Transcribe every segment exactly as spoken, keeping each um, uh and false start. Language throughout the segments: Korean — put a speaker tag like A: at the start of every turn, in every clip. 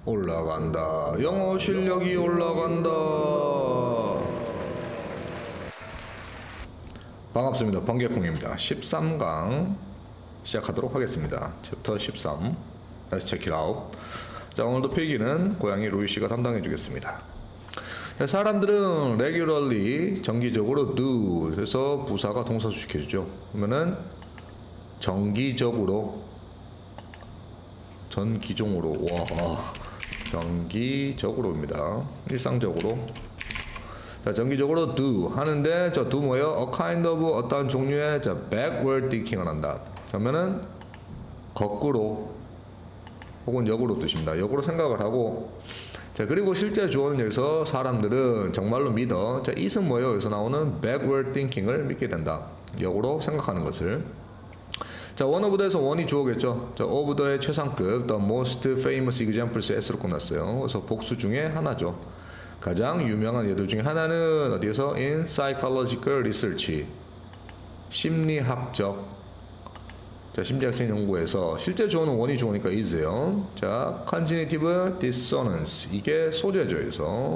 A: 올라간다. 영어 실력이 올라간다. 반갑습니다. 번개콩입니다. 십삼 강 시작하도록 하겠습니다. 챕터 십삼. Let's check it out. 자, 오늘도 필기는 고양이 로이 씨가 담당해 주겠습니다. 자, 사람들은 regularly 정기적으로 do 해서 부사가 동사 수식해 주죠. 그러면은 정기적으로 전기종으로 와 정기적으로입니다. 일상적으로. 자, 정기적으로 do 하는데 저 do 뭐예요? A kind of 어떤 종류의 자 backward thinking을 한다. 그러면은 거꾸로 혹은 역으로 뜻입니다. 역으로 생각을 하고. 자, 그리고 실제 주어는 여기서 사람들은 정말로 믿어. 자, it은 뭐예요? 여기서 나오는 backward thinking을 믿게 된다. 역으로 생각하는 것을. 자, one of the에서 one이 주어겠죠. 자, of the의 최상급, the most famous examples s로 끝났어요. 그래서 복수 중에 하나죠. 가장 유명한 예들 중에 하나는 어디에서? in psychological research. 심리학적. 자, 심리학적 연구에서 실제 주어는 one이 주어니까 is예요. 자, cognitive dissonance. 이게 소재죠. 그래서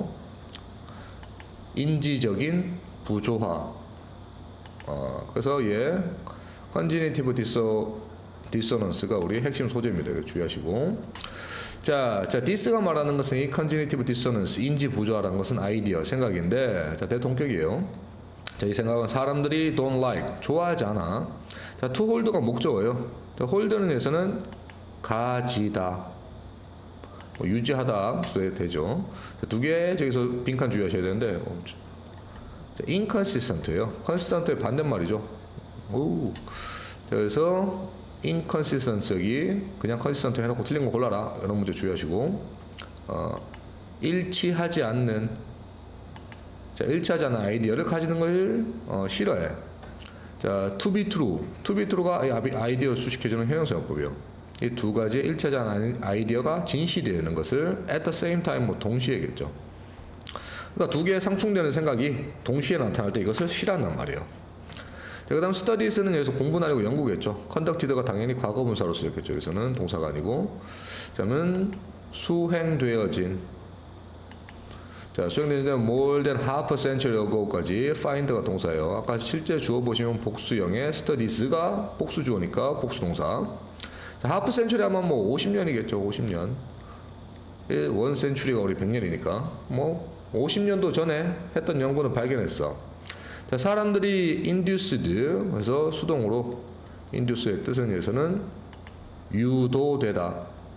A: 인지적인 부조화. 어, 그래서 얘 cognitive dissonance가 우리 핵심 소재입니다. 이거 주의하시고. 자, 자, this가 말하는 것은 이 cognitive dissonance, 인지 부조화라는 것은 아이디어, 생각인데, 자, 대동격이에요. 자, 이 생각은 사람들이 don't like, 좋아하지 않아. 자, to hold가 목적어예요. 자, hold는 여기서는 가지다, 뭐 유지하다 써야 되죠. 두 개 저기서 빈칸 주의하셔야 되는데, 자, inconsistent예요. consistent의 반대말이죠. 오. 그래서 inconsistent 여기 그냥 consistent 해놓고 틀린 거 골라라. 이런 문제 주의하시고. 어, 일치하지 않는. 자, 일치하지 않는 아이디어를 가지는 걸 어, 싫어해. 자, to be true. to be true가 아이디어를 수식해주는 형용사용법이에요. 이 두 가지의 일치하지 않는 아이디어가 진실이 되는 것을 at the same time 뭐 동시에겠죠. 그러니까 두 개의 상충되는 생각이 동시에 나타날 때 이것을 싫어한단 말이에요. 자, 그 다음 studies는 여기서 공부는 아니고 연구겠죠. conducted가 당연히 과거분사로 쓰였겠죠. 여기서는 동사가 아니고. 자, 그러면 수행되어진. 자, 수행되어진 more than half a century ago까지 find가 동사예요. 아까 실제 주어 보시면 복수형의 studies가 복수 주어니까 복수 동사. 자, half century 하면 뭐 오십 년이겠죠. 오십 년. one century가 우리 백 년이니까. 뭐 오십 년도 전에 했던 연구는 발견했어. 자, 사람들이 induced, 그래서 수동으로 induce의 뜻은 여기서는 유도되다,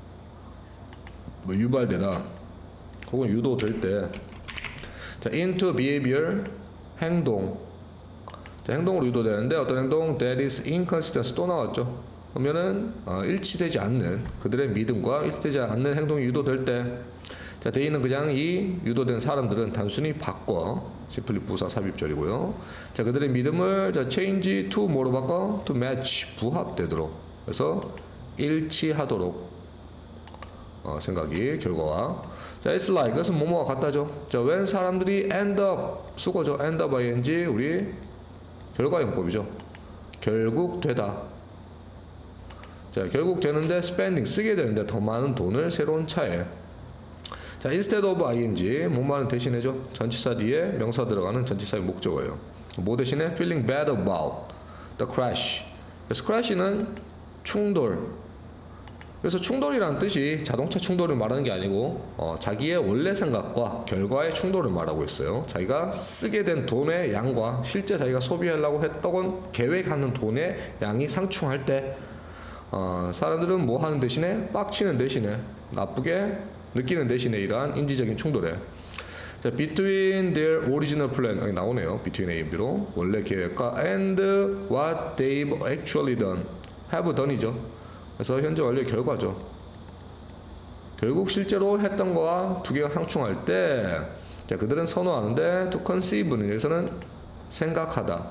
A: 뭐 유발되다, 혹은 유도될 때. 자, into behavior, 행동. 자, 행동으로 유도되는데 어떤 행동? That is inconsistent. 또 나왔죠. 그러면은 어, 일치되지 않는 그들의 믿음과 일치되지 않는 행동이 유도될 때. 자, 대의는 그냥 이 유도된 사람들은 단순히 바꿔. simply 부사 삽입절이고요. 자, 그들의 믿음을 자, change to 뭐로 바꿔? to match, 부합되도록. 그래서 일치하도록 어, 생각이 결과와. 자, it's like, 그것은 뭐뭐와 같다죠. 자, when 사람들이 end up, 수거죠. end up ing, 우리 결과용법이죠. 결국 되다. 자, 결국 되는데 spending, 쓰게 되는데 더 많은 돈을 새로운 차에. 자, instead of ing, 뭐뭐하는 대신에죠. 전치사 뒤에 명사 들어가는 전치사의 목적어예요. 뭐 대신에 feeling bad about the crash. 그래서 crash는 충돌. 그래서 충돌이라는 뜻이 자동차 충돌을 말하는 게 아니고 어, 자기의 원래 생각과 결과의 충돌을 말하고 있어요. 자기가 쓰게 된 돈의 양과 실제 자기가 소비하려고 했던 계획하는 돈의 양이 상충할 때 어, 사람들은 뭐 하는 대신에 빡치는 대신에 나쁘게 느끼는 대신에 이러한 인지적인 충돌에. 자, between their original plan, 여기 나오네요. between A로 원래 계획과 and what they've actually done, have done이죠. 그래서 현재 완료의 결과죠. 결국 실제로 했던 거와 두 개가 상충할 때, 자, 그들은 선호하는데 to conceive는 여기서는 생각하다.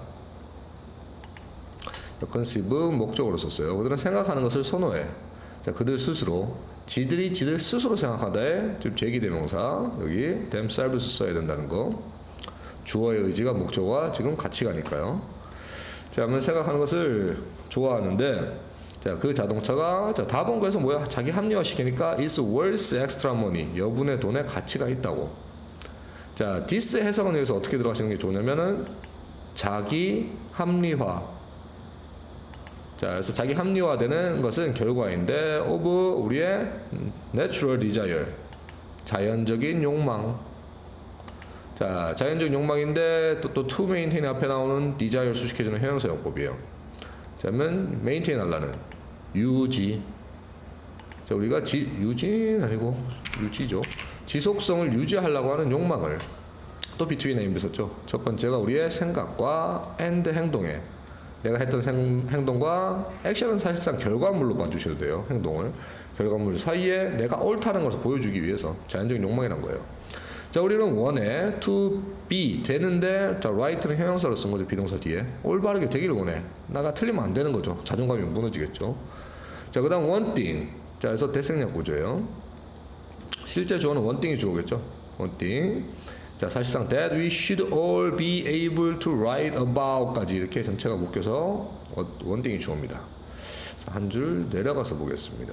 A: conceive 목적으로 썼어요. 그들은 생각하는 것을 선호해. 자, 그들 스스로. 지들이 지들 스스로 생각하다에 지금 제기대명사 여기 themselves 써야 된다는 거. 주어의 의지가 목적어와 지금 같이 가니까요. 자, 그러면 생각하는 것을 좋아하는데 자, 그 자동차가 자, 다 본 거에서 뭐야? 자기 합리화 시키니까 is worth extra money. 여분의 돈에 가치가 있다고. 자, this 해석은 여기서 어떻게 들어가시는 게 좋냐면은 자기 합리화. 자, 그래서 자기 합리화되는 것은 결과인데 of 우리의 natural desire. 자연적인 욕망. 자, 자연적 욕망인데 또, 또 to maintain 앞에 나오는 desire 수식해주는 형용사 용법이에요. 자, 그러면 maintain 하려는 유지. 자, 우리가 지, 유지는 아니고 유지죠. 지속성을 유지하려고 하는 욕망을 또 between name 썼죠. 첫 번째가 우리의 생각과 and 행동에 내가 했던 생, 행동과 액션은 사실상 결과물로 봐주셔도 돼요. 행동을 결과물 사이에 내가 옳다는 것을 보여주기 위해서 자연적인 욕망이란 거예요. 자, 우리는 원해 to be 되는데 자, right는 형용사로 쓴 거죠. 비동사 뒤에 올바르게 되기를 원해. 나가 틀리면 안 되는 거죠. 자존감이 무너지겠죠. 자, 그다음 one thing. 자, 그래서 대생략 구조예요. 실제 주어는 one thing이 주어겠죠. one thing. 자, 사실상 that we should all be able to write about까지 이렇게 전체가 묶여서 one thing이 주어입니다. 한 줄 내려가서 보겠습니다.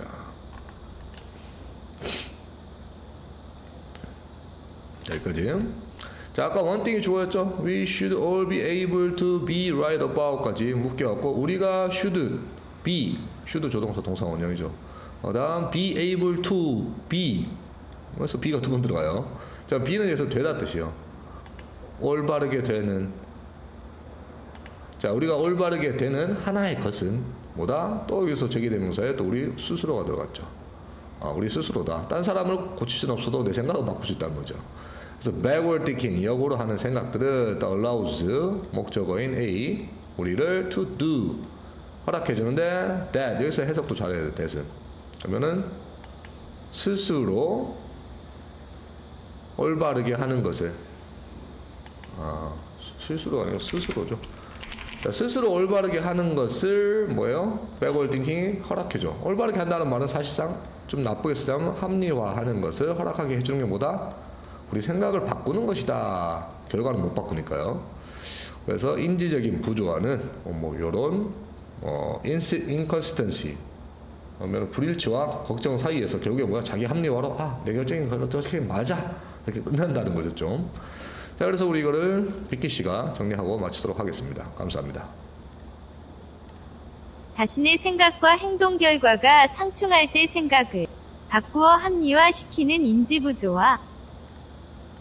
A: 여기까지. 자, 아까 one thing이 주어였죠. We should all be able to be right about까지 묶여갖고 우리가 should be should 조동사 동사 원형이죠. 그 다음 be able to be 그래서 be가 두 번 들어가요. 자, be는 여기서 되다 뜻이요. 올바르게 되는. 자, 우리가 올바르게 되는 하나의 것은 뭐다? 또 여기서 제기대명사에 또 우리 스스로가 들어갔죠. 아, 우리 스스로다. 딴 사람을 고칠 수는 없어도 내 생각을 바꿀 수 있다는 거죠. 그래서 backward thinking, 역으로 하는 생각들은 allows, 목적어인 A, 우리를 to do, 허락해 주는데 that, 여기서 해석도 잘해야 돼, that은. 그러면은 스스로 올바르게 하는 것을, 아, 실수로 아니고 스스로죠. 자, 스스로 올바르게 하는 것을 뭐예요? backward thinking이 허락해줘. 올바르게 한다는 말은 사실상 좀 나쁘게 쓰자면 합리화하는 것을 허락하게 해주는 게 뭐다? 우리 생각을 바꾸는 것이다. 결과는 못 바꾸니까요. 그래서 인지적인 부조화는 뭐 이런 어, inconsistency, 그러면 불일치와 걱정 사이에서 결국에 뭐야? 자기 합리화로 아, 내 결정이 어떻게 맞아. 이렇게 끝난다는 거죠, 좀. 자, 그래서 우리 이거를 비키 씨가 정리하고 마치도록 하겠습니다. 감사합니다.
B: 자신의 생각과 행동 결과가 상충할 때 생각을 바꾸어 합리화시키는 인지부조화.